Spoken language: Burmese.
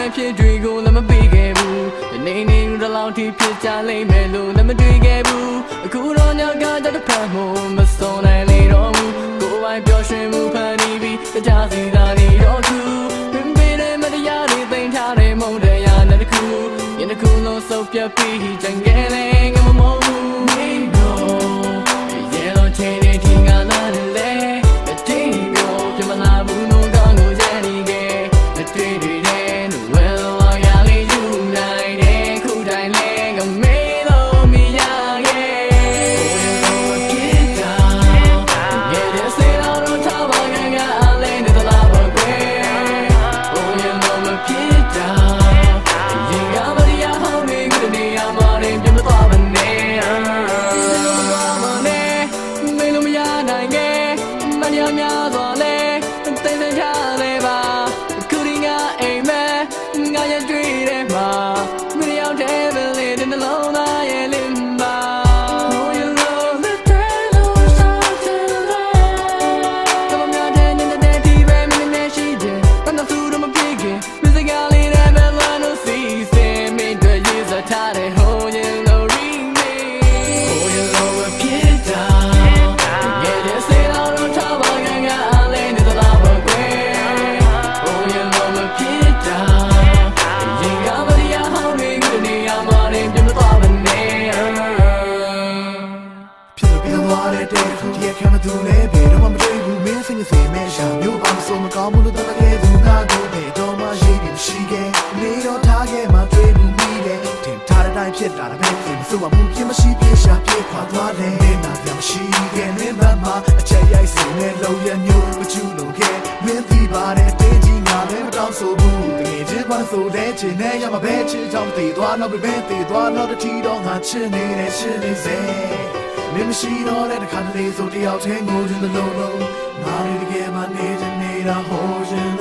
ဖြစ်တွေကိုလည်းမပေးခဲ့ဘူးနေနေရလောက်ထိဖြစ်ကြလိမ့်မယ်လို့လည်းမတွေးခဲ့ဘူးအခုတော့ညကတည်းကဖတ်ဖို့မစုံနိုင်လေတော့ဘူးကိုယ်ပိုင်ပျော်ရွှင်မှုဖန်တီးပြီးကြားစီသာနေတော့သူပင်ပေးတဲ့မတရားတွေသိမ်းထားတဲ့မုန်းတရားနဲ့တခုရင်တစ်ခုလုံးစုပ်ပြတ်ပြီးကြံခဲ့လေငါမမုန်းဘူးနေတော့ရေလုံးချင်နေထင်ကလာတယ်အတင်းကိုပြမလာဘူးလို့ကောင်းလို့ကြံနေခဲ့အတွေ့တွေနဲ့ဝဲလောရလေးယူနိုင်တယ်ခုတိုင်းလဲငါမေးလို့မရရဲ့များစွာလဲသိသိချလဲပါခုဒီငါအိမ်မဲငါရတွေ့တယ်မှာမင်းရောက်တဲ့ဘယ်လေးတဲ့နှလုံးသားရဲ့လင်းပါ Oh you know the trail something like ကမမြတဲ့နေတဲ့ဒီပဲမင်းနဲ့ရှိတယ်တန်းသူတော့မပြေခင်မစကားလေးနဲ့ပဲလာလို့စီစင်မင်းတို့ရေးစထားတဲ့ Oh you know remix Oh you know a pizzaဒီကမှသူနဲ့ဘယ်တော့မှမတွေ့ဘူးမင်းစိတ်နဲ့မဲရှာမျိုးပါမစိုးမကောင်းဘူးလို့တတ်ခဲ့သူငါတို့ဘယ်တော့မှရှိပြီးမရှိခဲ့နေတော့ထားခဲ့မှတွေ့ဘူးမိတယ်ထင်ထားတဲ့အတိုင်းဖြစ်လာတာပဲမစိုးမှဘူးပြမရှိပြရှာပြေခွာသွားတယ်နေနာပြမရှိခဲ့နေမှမအချက်ရိုက်စင်နဲ့လုံရမျိုးမချူလို့ခဲ့မင်းဒီပါတဲ့တင်းကြီးငါလည်းမတောင်းဆိုဘူးတကယ်ချစ်ပါဆိုတဲ့ချင်နဲ့ရမှာပဲချစ်ကြောင်တည်သွားတော့ပဲတည်သွားတော့တတီတော့ငါချစ်နေတဲ့ချစ်နေစေမင်းမရှိတော့တဲ့ခါတလေဆိုတယောက်ချင်းငိုချင်တဲ့လုံးလုံးငါတွေတကယ်မှနေချင်နေတာဟောရှင်